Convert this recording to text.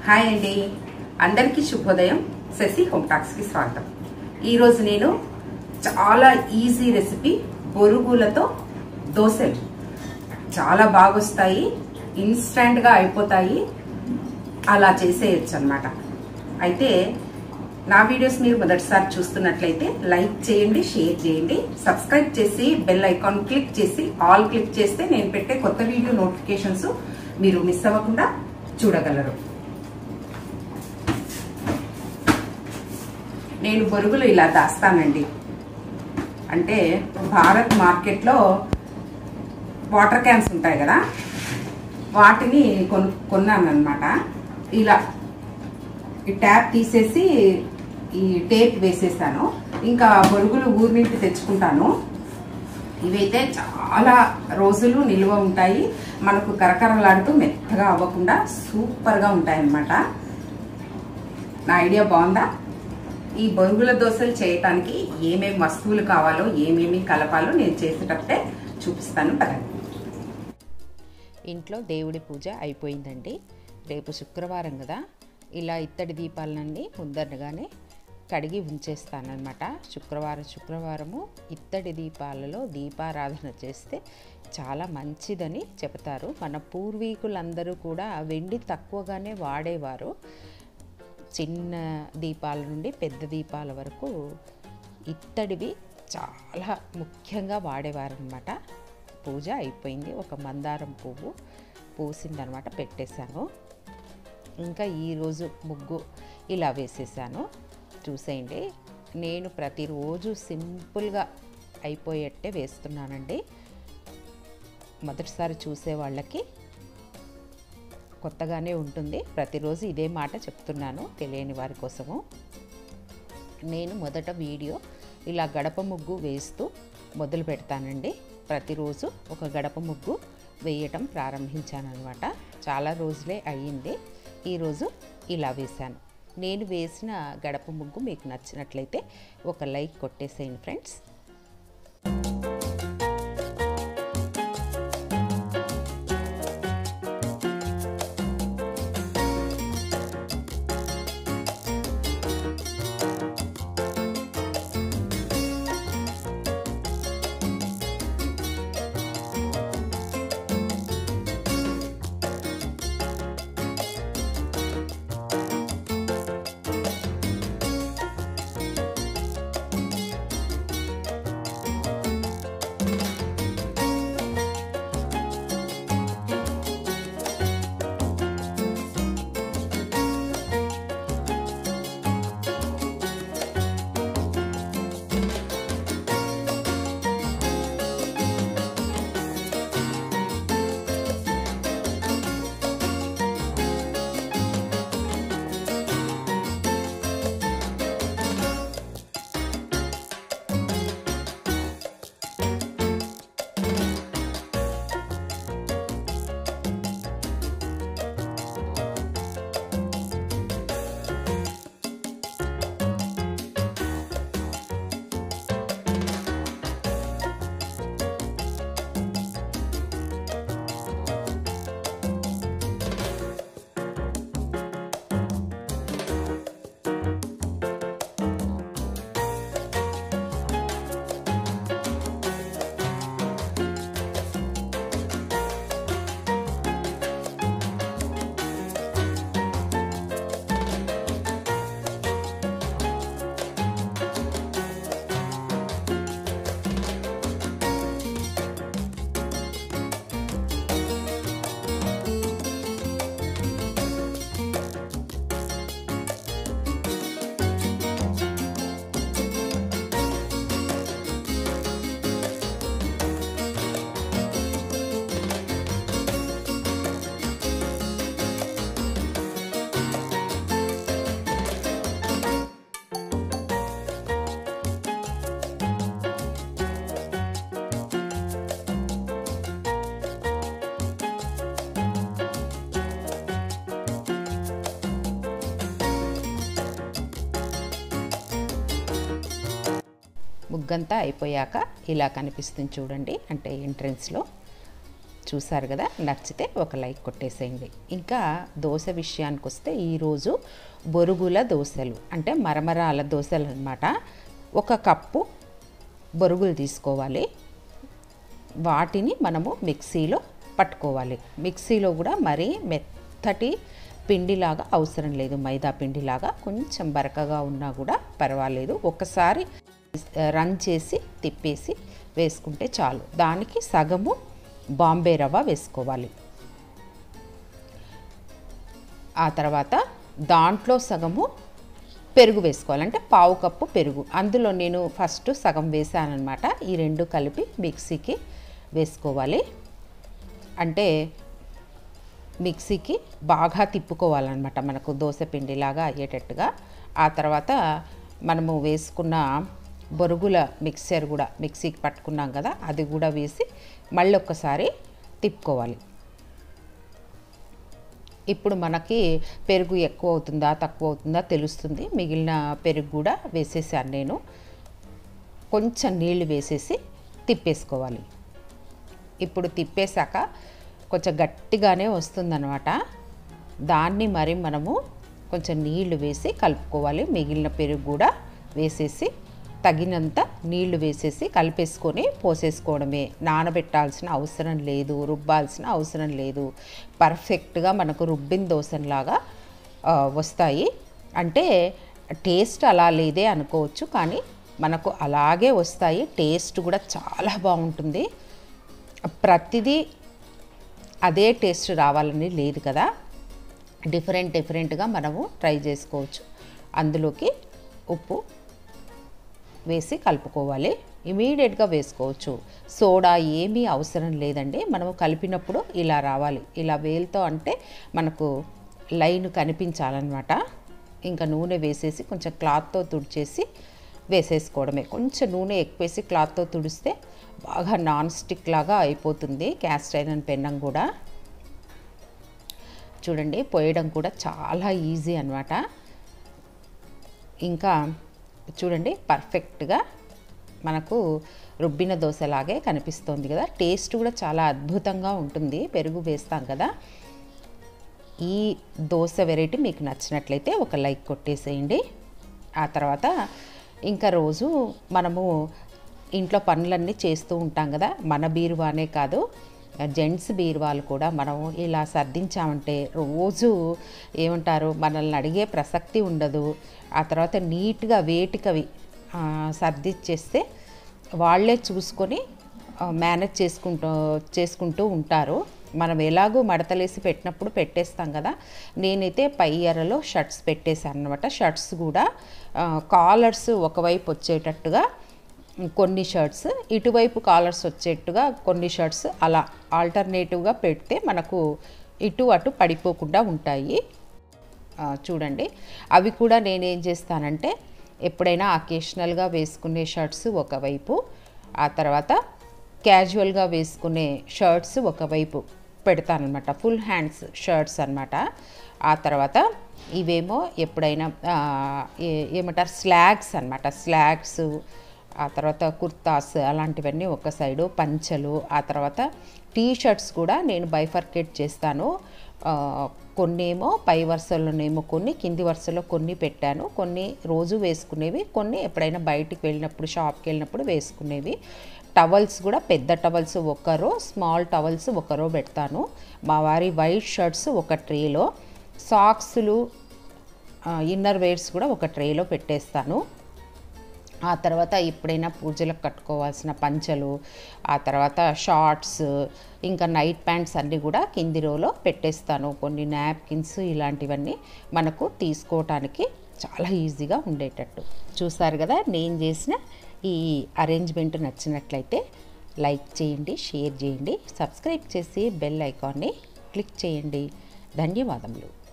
Hi అండి, అందరికీ శుభోదయం. శశి హోమ్ టాక్స్ కి స్వాగతం. ఈరోజు నేను చాలా ఈజీ రెసిపీ బొరుగులతో దోశలు చాలా బాగా వస్తాయి, ఇన్స్టెంట్ గా అయిపోతాయి, అలా చేసేయచ్చు అన్నమాట. అయితే నా వీడియోస్ మీరు మొదటిసారి చూస్తున్నట్లయితే లైక్ చేయండి, షేర్ చేయండి, సబ్స్క్రైబ్ చేసి బెల్ ఐకాన్ క్లిక్ చేసి ఆల్ క్లిక్ చేస్తే నేను పెట్టే కొత్త వీడియో నోటిఫికేషన్స్ మీరు మిస్ అవ్వకుండా చూడగలరు. నేను బొరుగులు ఇలా దాస్తానండి. అంటే భారత్ మార్కెట్లో వాటర్ క్యాన్స్ ఉంటాయి కదా, వాటిని కొన్నాను అనమాట. ఇలా ఈ ట్యాప్ తీసేసి ఈ టేప్ వేసేసాను. ఇంకా బొరుగులు ఊరి నుంచి తెచ్చుకుంటాను. ఇవైతే చాలా రోజులు నిల్వ ఉంటాయి, మనకు కరకరలాడుతూ మెత్తగా అవ్వకుండా సూపర్గా ఉంటాయి అన్నమాట. నా ఐడియా బాగుందా? ఈ బొరుగుల దోశలు చేయటానికి ఏమేమి వస్తువులు కావాలో, ఏమేమి కలపాలో నేను చేసేటప్పుడే చూపిస్తాను పదండి. ఇంట్లో దేవుడి పూజ అయిపోయిందండి. రేపు శుక్రవారం కదా, ఇలా ఇత్తడి దీపాలన్నీ ముందరగానే కడిగి ఉంచేస్తానన్నమాట. శుక్రవారము ఇత్తడి దీపాలలో దీపారాధన చేస్తే చాలా మంచిదని చెబుతారు. మన పూర్వీకులందరూ కూడా వెండి తక్కువగానే వాడేవారు. చిన్న దీపాల నుండి పెద్ద దీపాల వరకు ఇత్తడివి చాలా ముఖ్యంగా వాడేవారు అనమాట. పూజ అయిపోయింది. ఒక మందారం పువ్వు పూసిందనమాట, పెట్టేశాను. ఇంకా ఈరోజు ముగ్గు ఇలా వేసేసాను. చూసేయండి, నేను ప్రతిరోజు సింపుల్గా అయిపోయేట్టే వేస్తున్నానండి. మొదటిసారి చూసే వాళ్ళకి కొత్తగానే ఉంటుంది. ప్రతిరోజు ఇదే మాట చెప్తున్నాను తెలియని వారి కోసము. నేను మొదట వీడియో ఇలా గడప ముగ్గు వేస్తూ మొదలు పెడతానండి. ప్రతిరోజు ఒక గడప ముగ్గు వేయటం ప్రారంభించాను అనమాట. చాలా రోజులే అయ్యింది. ఈరోజు ఇలా వేశాను. నేను వేసిన గడప ముగ్గు మీకు నచ్చినట్లయితే ఒక లైక్ కొట్టేసేయండి ఫ్రెండ్స్. ముగ్గంతా అయిపోయాక ఇలా కనిపిస్తుంది చూడండి, అంటే ఎంట్రన్స్లో చూసారు కదా, నచ్చితే ఒక లైక్ కొట్టేసేయండి. ఇంకా దోశ విషయానికి వస్తే ఈరోజు బొరుగుల దోశలు అంటే మరమరాల దోశలు అన్నమాట. 1 కప్పు బొరుగులు తీసుకోవాలి. వాటిని మనము మిక్సీలో పట్టుకోవాలి. మిక్సీలో కూడా మరీ మెత్తటి పిండిలాగా అవసరం లేదు, మైదా పిండిలాగా కొంచెం బరకగా ఉన్నా కూడా పర్వాలేదు. ఒకసారి రన్ చేసి తిప్పేసి వేసుకుంటే చాలు. దానికి సగము బాంబే రవ్వ వేసుకోవాలి. ఆ తర్వాత దాంట్లో సగము పెరుగు వేసుకోవాలి, అంటే 1/2 కప్పు పెరుగు. అందులో నేను ఫస్ట్ సగం వేసానన్నమాట. ఈ 2 కలిపి మిక్సీకి వేసుకోవాలి. అంటే మిక్సీకి బాగా తిప్పుకోవాలన్నమాట, మనకు దోశ పిండిలాగా అయ్యేటట్టుగా. ఆ తర్వాత మనము వేసుకున్న బొరుగుల మిక్సర్ కూడా మిక్సీకి పట్టుకున్నాం కదా, అది కూడా వేసి మళ్ళీ ఒక్కసారి తిప్పుకోవాలి. ఇప్పుడు మనకి పెరుగు ఎక్కువ అవుతుందా తక్కువ అవుతుందా తెలుస్తుంది. మిగిలిన పెరుగు కూడా వేసేసాను నేను. కొంచెం నీళ్లు వేసేసి తిప్పేసుకోవాలి. ఇప్పుడు తిప్పేశాక కొంచెం గట్టిగానే వస్తుందన్నమాట. దాన్ని మరి మనము కొంచెం నీళ్లు వేసి కలుపుకోవాలి. మిగిలిన పెరుగు కూడా వేసేసి తగినంత నీళ్లు వేసేసి కలిపేసుకొని పోసేసుకోవడమే. నానబెట్టాల్సిన అవసరం లేదు, రుబ్బాల్సిన అవసరం లేదు. పర్ఫెక్ట్గా మనకు రుబ్బిన దోశలాగా వస్తాయి. అంటే టేస్ట్ అలా లేదే అనుకోవచ్చు, కానీ మనకు అలాగే వస్తాయి. టేస్ట్ కూడా చాలా బాగుంటుంది. ప్రతిదీ అదే టేస్ట్ రావాలని లేదు కదా, డిఫరెంట్గా మనము ట్రై చేసుకోవచ్చు. అందులోకి ఉప్పు వేసి కలుపుకోవాలి. ఇమీడియట్గా వేసుకోవచ్చు. సోడా ఏమీ అవసరం లేదండి. మనము కలిపినప్పుడు ఇలా రావాలి, ఇలా వేలుతో అంటే మనకు లైన్ కనిపించాలన్నమాట. ఇంకా నూనె వేసేసి కొంచెం క్లాత్తో తుడిచేసి వేసేసుకోవడమే. కొంచెం నూనె ఎక్కువేసి క్లాత్తో తుడిస్తే బాగా నాన్ స్టిక్ లాగా అయిపోతుంది. క్యాస్ట్ ఐరన్ పెన్నం కూడా చూడండి, పోయడం కూడా చాలా ఈజీ అన్నమాట. ఇంకా చూడండి, పర్ఫెక్ట్గా మనకు రుబ్బిన దోశలాగే కనిపిస్తుంది కదా. టేస్ట్ కూడా చాలా అద్భుతంగా ఉంటుంది, పెరుగు వేస్తాం కదా. ఈ దోశ వెరైటీ మీకు నచ్చినట్లయితే ఒక లైక్ కొట్టేసేయండి. ఆ తర్వాత ఇంకా రోజు మనము ఇంట్లో పనులన్నీ చేస్తూ ఉంటాం కదా. మన బీరువానే కాదు, జెంట్స్ బీరువాలు కూడా మనం ఇలా సర్దించామంటే రోజు ఏమంటారు, మనల్ని అడిగే ప్రసక్తి ఉండదు. ఆ తర్వాత నీట్గా వేటికవి సర్దిచ్చేస్తే వాళ్ళే చూసుకొని మేనేజ్ చేసుకుంటూ ఉంటారు. మనం ఎలాగో మడతలేసి పెట్టినప్పుడు పెట్టేస్తాం కదా. నేనైతే పై ఎరలో షర్ట్స్ పెట్టేశాను అనమాట. షర్ట్స్ కూడా కాలర్స్ ఒకవైపు వచ్చేటట్టుగా కొన్ని షర్ట్స్, ఇటువైపు కాలర్స్ వచ్చేట్టుగా కొన్ని షర్ట్స్, అలా ఆల్టర్నేటివ్గా పెడితే మనకు ఇటు అటు పడిపోకుండా ఉంటాయి. చూడండి, అవి కూడా నేనేం చేస్తానంటే ఎప్పుడైనా అకేషనల్గా వేసుకునే షర్ట్స్ ఒకవైపు, ఆ తర్వాత క్యాజువల్గా వేసుకునే షర్ట్స్ ఒకవైపు పెడతానమాట. ఫుల్ హ్యాండ్స్ షర్ట్స్ అన్నమాట. ఆ తర్వాత ఇవేమో ఎప్పుడైనా ఏమంటారు స్లాగ్స్ అన్నమాట. స్లాగ్స్, ఆ తర్వాత కుర్తాస్ అలాంటివన్నీ ఒక సైడు, పంచలు, ఆ తర్వాత టీ షర్ట్స్ కూడా నేను బైఫర్కేట్ చేస్తాను. కొన్నేమో పై వరుసలోనేమో కొన్ని, కింది వరుసలో కొన్ని పెట్టాను. కొన్ని రోజు వేసుకునేవి, కొన్ని ఎప్పుడైనా బయటికి వెళ్ళినప్పుడు, షాప్కి వెళ్ళినప్పుడు వేసుకునేవి. టవల్స్ కూడా పెద్ద టవల్స్ ఒకరో, స్మాల్ టవల్స్ ఒకరో పెడతాను. మా వారి వైట్ షర్ట్స్ ఒక ట్రేలో, సాక్స్లు, ఇన్నర్ వేర్స్ కూడా ఒక ట్రేలో పెట్టేస్తాను. ఆ తర్వాత ఎప్పుడైనా పూజలకు కట్టుకోవాల్సిన పంచలు, ఆ తర్వాత షార్ట్స్, ఇంకా నైట్ ప్యాంట్స్ అన్నీ కూడా కింది రోలో పెట్టేస్తాను. కొన్ని నాప్కిన్స్ ఇలాంటివన్నీ మనకు తీసుకోవటానికి చాలా ఈజీగా ఉండేటట్టు. చూసారు కదా, నేను చేసిన ఈ అరేంజ్మెంట్ నచ్చినట్లయితే లైక్ చేయండి, షేర్ చేయండి, సబ్స్క్రైబ్ చేసి బెల్ ఐకాన్ని క్లిక్ చేయండి. ధన్యవాదములు.